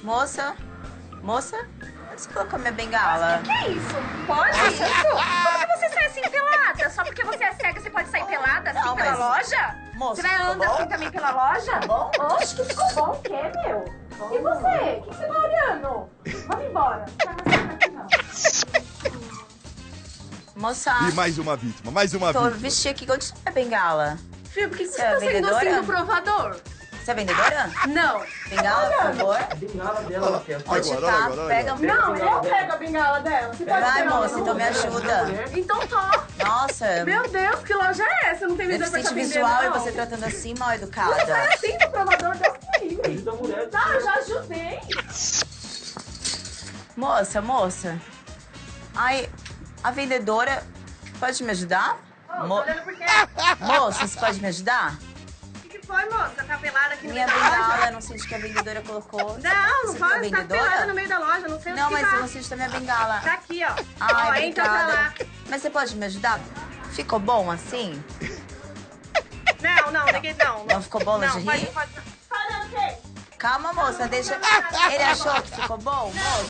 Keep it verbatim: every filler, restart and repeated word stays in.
Moça? Moça? Onde você colocou minha bengala? Que é isso? Pode isso? Como que você sai assim pelada? Só porque você é cega, você pode sair pelada assim Não, pela mas- loja? Moça, Você vai ficou andar bom? assim também pela loja? bom? Oxe, que ficou bom o quê, meu? E você? O que você tá olhando? Vamos embora. Não vai aqui, não. Moça, E mais uma vítima, mais uma tô vítima. vestindo aqui. Onde está minha bengala? Filho, por que você Você é tá saindo vendedora? assim do provador? Você é vendedora? Não. Bengala, por favor. A bengala dela, ela quer. Onde Agora, tá? olha agora, olha Pega. agora. Não, eu pego a bengala dela. Você pode Vai, pegar moça, uma então me outra? ajuda. Então tô. Nossa, Meu Deus, que loja é essa? Não tem vendedor pra deficiente tá visual vendendo, e não. você tratando assim, mal Sai educada. assim do provador, Deus me livre. Ajuda a mulher. Tá, eu já ajudei. Moça, moça. Ai, a vendedora pode me ajudar? Ô, Mo- tô olhando por quê? Moça, você pode me ajudar? O que, que foi, moça? Tá pelada aqui no Minha meio da bengala, loja? eu não sei onde que a vendedora colocou. Não, não Você viu a pode. Tá vendedora? pelada no meio da loja. Não sei onde Não, que mas tá. eu não sei onde tá minha bengala. Tá aqui, ó. Ai, ó, entra pra obrigada. lá. Mas você pode me ajudar? Ficou bom assim? Não, não, ninguém não. Não ficou bom, Não, lingerie? pode, pode. Tá olhando o quê? Calma, moça, deixa... Ele achou que ficou bom? Moça?